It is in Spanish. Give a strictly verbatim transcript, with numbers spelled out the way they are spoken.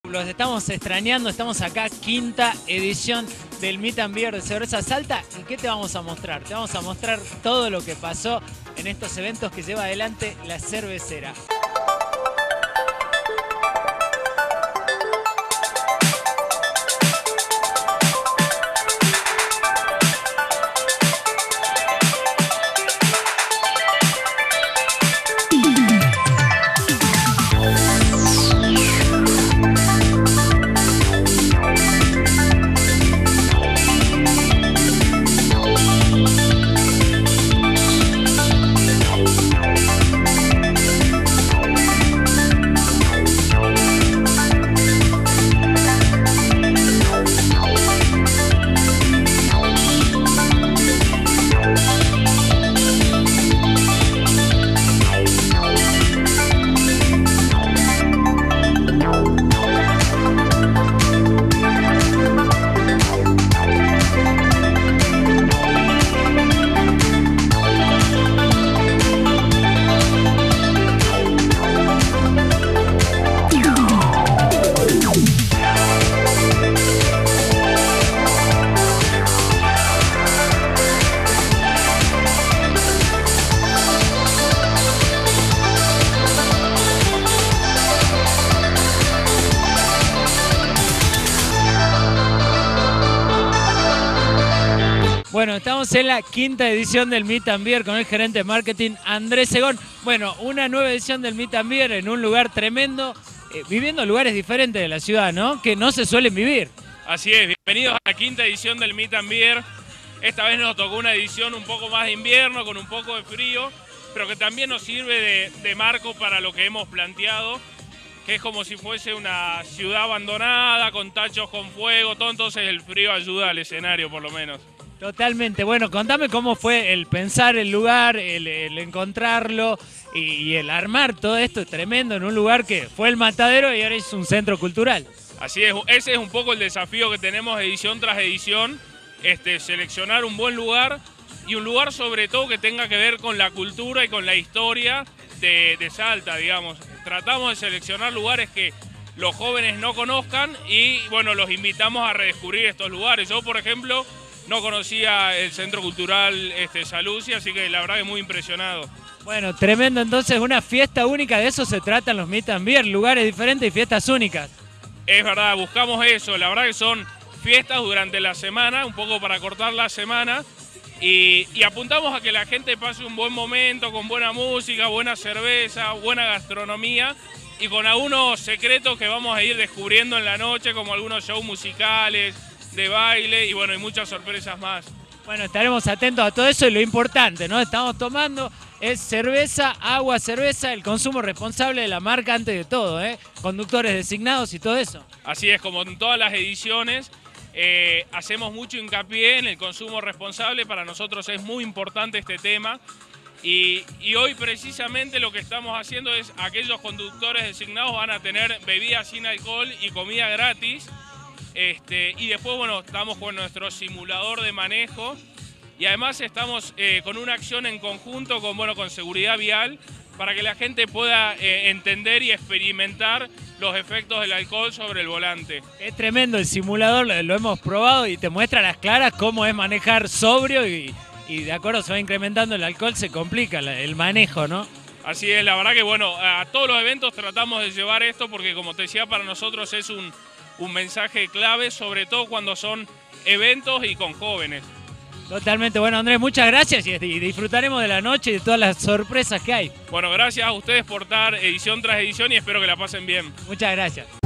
Los estamos extrañando, estamos acá, quinta edición del Meet and Beer de Cerveza Salta. ¿Y qué te vamos a mostrar? Te vamos a mostrar todo lo que pasó en estos eventos que lleva adelante la cervecera. Bueno, estamos en la quinta edición del Meet and Beer con el gerente de marketing Andrés Segón. Bueno, una nueva edición del Meet and Beer en un lugar tremendo, eh, viviendo lugares diferentes de la ciudad, ¿no? Que no se suelen vivir. Así es, bienvenidos a la quinta edición del Meet and Beer. Esta vez nos tocó una edición un poco más de invierno, con un poco de frío, pero que también nos sirve de, de marco para lo que hemos planteado, que es como si fuese una ciudad abandonada, con tachos con fuego, todo, entonces el frío ayuda al escenario por lo menos. Totalmente. Bueno, contame cómo fue el pensar el lugar, el, el encontrarlo y, y el armar todo esto tremendo en un lugar que fue el Matadero y ahora es un centro cultural. Así es, ese es un poco el desafío que tenemos edición tras edición, este, seleccionar un buen lugar y un lugar sobre todo que tenga que ver con la cultura y con la historia de, de Salta, digamos. Tratamos de seleccionar lugares que los jóvenes no conozcan y bueno, los invitamos a redescubrir estos lugares. Yo, por ejemplo, no conocía el Centro Cultural este, Saluzzi, así que la verdad que muy impresionado. Bueno, tremendo, entonces una fiesta única, de eso se tratan los Meet and Beer, lugares diferentes y fiestas únicas. Es verdad, buscamos eso, la verdad que son fiestas durante la semana, un poco para cortar la semana, y, y apuntamos a que la gente pase un buen momento, con buena música, buena cerveza, buena gastronomía, y con algunos secretos que vamos a ir descubriendo en la noche, como algunos shows musicales, de baile y bueno, y muchas sorpresas más. Bueno, estaremos atentos a todo eso y lo importante, ¿no? Estamos tomando es cerveza, agua, cerveza, el consumo responsable de la marca antes de todo, ¿eh? Conductores designados y todo eso. Así es, como en todas las ediciones, eh, hacemos mucho hincapié en el consumo responsable, para nosotros es muy importante este tema y, y hoy precisamente lo que estamos haciendo es aquellos conductores designados van a tener bebidas sin alcohol y comida gratis. Este, y después, bueno, estamos con nuestro simulador de manejo y además estamos eh, con una acción en conjunto con, bueno, con seguridad vial para que la gente pueda eh, entender y experimentar los efectos del alcohol sobre el volante. Es tremendo el simulador, lo, lo hemos probado y te muestra a las claras cómo es manejar sobrio y, y de acuerdo se va incrementando el alcohol, se complica la, el manejo, ¿no? Así es, la verdad que bueno, a todos los eventos tratamos de llevar esto porque como te decía, para nosotros es un... un mensaje clave, sobre todo cuando son eventos y con jóvenes. Totalmente. Bueno, Andrés, muchas gracias y disfrutaremos de la noche y de todas las sorpresas que hay. Bueno, gracias a ustedes por estar edición tras edición y espero que la pasen bien. Muchas gracias.